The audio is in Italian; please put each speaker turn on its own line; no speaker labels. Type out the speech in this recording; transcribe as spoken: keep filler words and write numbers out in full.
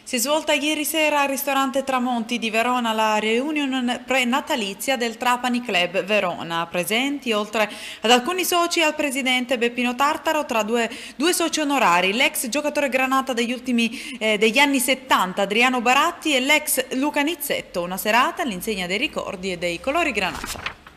Si è svolta ieri sera al ristorante Tramonti di Verona la reunion pre-natalizia del Trapani Club Verona. Presenti, oltre ad alcuni soci, al presidente Beppino Tartaro, tra due, due soci onorari, l'ex giocatore granata degli ultimi eh, degli anni settanta Adriano Baratti e l'ex Luca Nizzetto. Una serata all'insegna dei ricordi e dei colori granata.